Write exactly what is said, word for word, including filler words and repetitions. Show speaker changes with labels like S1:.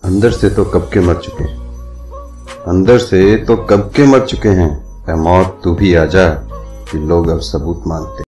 S1: अंदर से तो कब के मर चुके अंदर से तो कब के मर चुके हैं। ऐ मौत तू भी आजा कि लोग अब सबूत मांगते।